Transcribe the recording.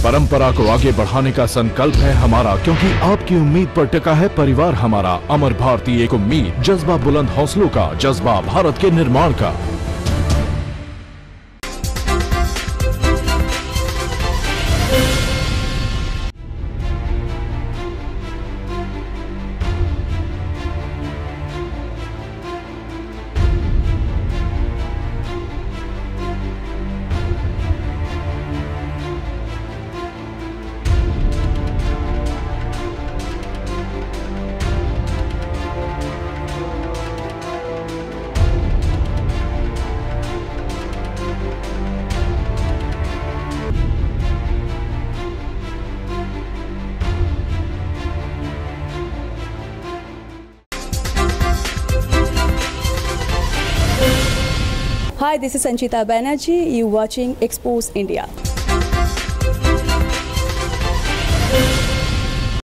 परंपरा को आगे बढ़ाने का संकल्प है हमारा, क्योंकि आपकी उम्मीद पर टिका है परिवार हमारा। अमर भारती एक उम्मीद, जज्बा बुलंद हौसलों का, जज्बा भारत के निर्माण का। Hi, this is Sanchita Banerjee. You watching Expose India.